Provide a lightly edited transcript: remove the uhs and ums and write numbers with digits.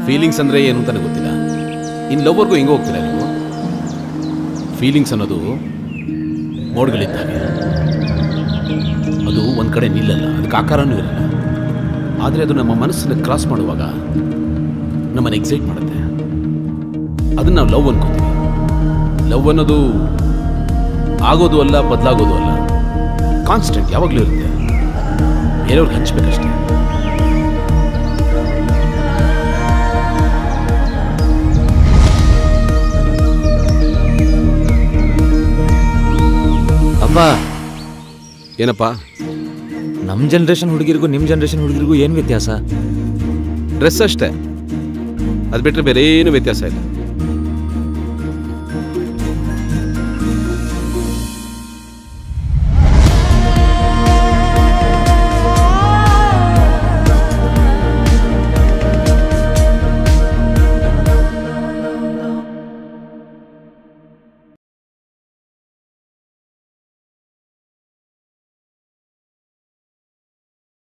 Feelings ಅಂದರೆ ಏನು ಅಂತಾನೆ ಗೊತ್ತಿಲ್ಲ. ಇನ್ನು ಲವ್ವರ್ಗೂ ಹಿಂಗೆ ಹೋಗ್ತೀರಾ ನೀವು? ಫೀಲಿಂಗ್ಸ್ ಅನ್ನೋದು ಮೋಡ್ಗಳಿದ್ದಾಗೆ, ಅದು ಒಂದು ಕಡೆ ನಿಲ್ಲಲ್ಲ, ಅದಕ್ಕೆ ಆಕಾರನೂ ಇರಲ್ಲ. ಆದರೆ ಅದು ನಮ್ಮ ಮನಸ್ಸನ್ನು ಕ್ರಾಸ್ ಮಾಡುವಾಗ ನಮ್ಮನ್ನು ಎಕ್ಸೈಟ್ ಮಾಡುತ್ತೆ. ಅದನ್ನು ನಾವು ಲವ್ ಅನ್ಕೋತೀವಿ. ಲವ್ ಅನ್ನೋದು ಆಗೋದು ಅಲ್ಲ, ಬದಲಾಗೋದು ಅಲ್ಲ, ಕಾನ್ಸ್ಟೆಂಟ್, ಯಾವಾಗಲೂ ಇರುತ್ತೆ. ಬೇರೆಯವ್ರಿಗೆ ಹಂಚ್ಬೇಕಷ್ಟೇ. ಅಪ್ಪ, ಏನಪ್ಪ? ನಮ್ಮ ಜನ್ರೇಷನ್ ಹುಡುಗಿರಿಗೂ ನಿಮ್ಮ ಜನ್ರೇಷನ್ ಹುಡುಗಿರಿಗೂ ಏನು ವ್ಯತ್ಯಾಸ? ಡ್ರೆಸ್ ಅಷ್ಟೇ, ಅದು ಬಿಟ್ಟರೆ ಬೇರೆ ಏನು ವ್ಯತ್ಯಾಸ ಇಲ್ಲ.